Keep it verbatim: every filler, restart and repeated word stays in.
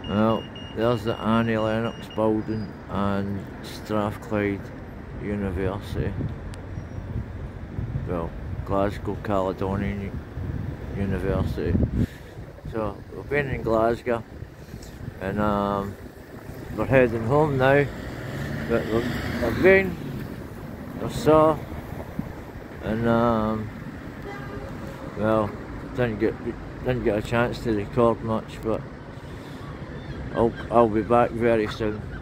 Well, there's the Annie Lennox building and Strathclyde University. Well, Glasgow Caledonian University. So we've been in Glasgow and um, we're heading home now. But we've been, we saw, and um, well, didn't get didn't get a chance to record much, but I'll I'll be back very soon.